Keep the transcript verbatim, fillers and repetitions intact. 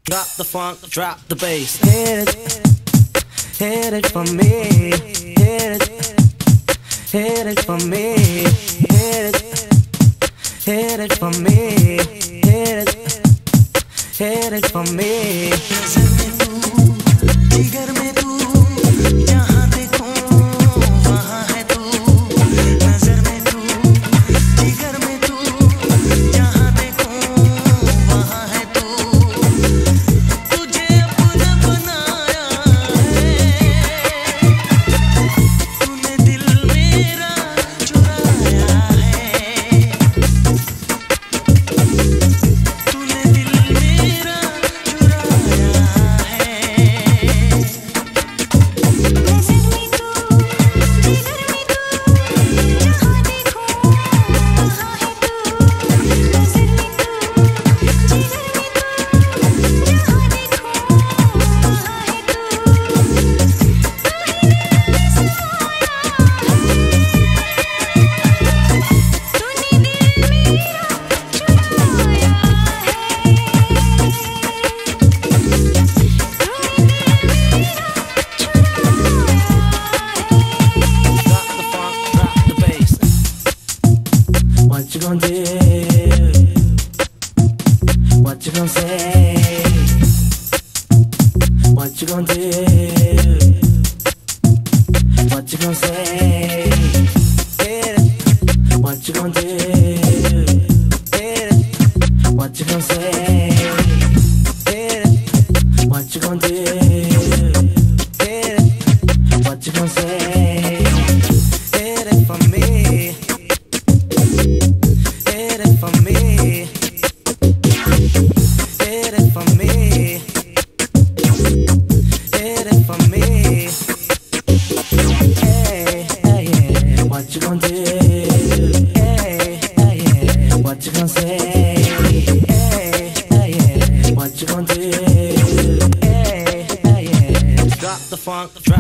Drop the funk, drop the bass. Hit it, hit it for me. Hit it, hit it for me. Hit it, hit it for me. Hit it, hit it for me. नज़र में तू, जिगर में तू, जहाँ देखूं वहाँ है तू। नज़र में तू, जिगर में तू, जहाँ देखूं वहाँ है तू। तुझे अपना बनाया है, तूने दिल मेरा चुराया है। तूने दिल मेरा चुराया है। नज़र में तू, जिगर में तू, जहाँ देखूं वहाँ है तू। नज़र में तू, जिगर में तू, जहाँ देखूं वहाँ है तू। तू ही दिल में समाया है, तूने दिल मेरा चुराया Drop the funk, drop the bass. What you gonna do? What you gonna say? What you gonna do? What you gonna say? Hit it. What you gonna do? Hit it. What you gonna say? Hit it. What you gonna do? Hit it. What you gonna say? Hit it for me. Hit it for me. Hit it for me. Hit it for me. Hey, hey, yeah. What you gonna do? Hey, hey, yeah. What you gonna say? Hey, hey, yeah. What you gonna do? Hey, hey, yeah. Drop the funk, drop